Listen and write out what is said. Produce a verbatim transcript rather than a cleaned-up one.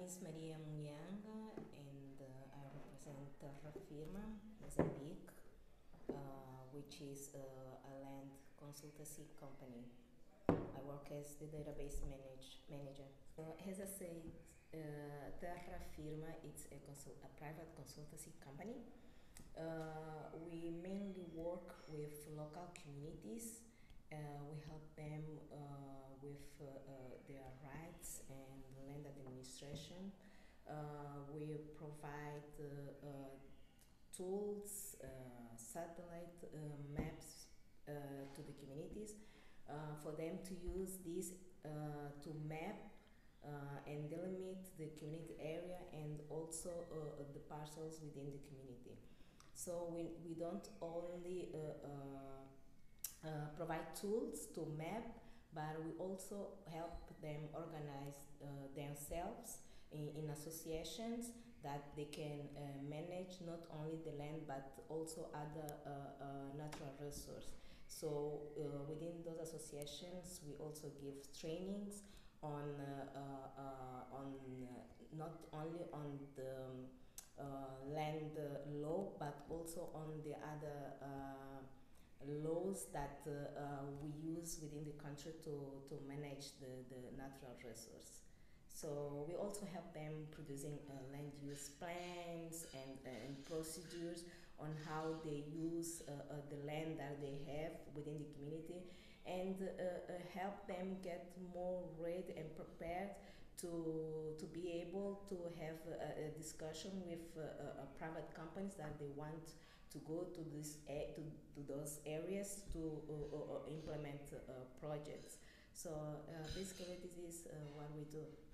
is Maria Muinga, and uh, I represent Terra Viva, Mozambique, uh, which is uh, a land consultancy company. I work as the database manage, manager. Uh, as I said, uh, Terra Firma it's a, consult, a private consultancy company. Uh, we mainly work with local communities. Uh, we help them uh, with uh, uh, their rights and land administration. Uh, we provide uh, uh, tools, uh, satellite uh, maps uh, to the communities uh, for them to use this uh, to map uh, and delimit the community area and also uh, the parcels within the community. So we, we don't only uh, uh, uh, provide tools to map, but we also help them organize uh, themselves in, in associations that they can uh, manage not only the land but also other uh, uh, natural resources. So uh, within those associations, we also give trainings on uh, uh, uh, on uh, not only on the um, uh, land uh, law but also on the other uh, laws that uh, uh, we use within the country to, to manage the, the natural resource. So we also help them producing uh, land use plans and, uh, and procedures on how they use uh, uh, the land that they have within the community, and uh, uh, help them get more ready and prepared to, to be able to have a, a discussion with uh, uh, private companies that they want to go to, this, to, to those areas to uh, uh, implement uh, projects. So uh, basically this is uh, what we do.